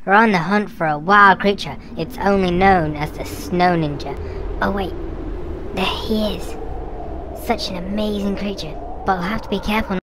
We're on the hunt for a wild creature. It's only known as the Snow Ninja. Oh wait, there he is. Such an amazing creature, but we'll have to be careful.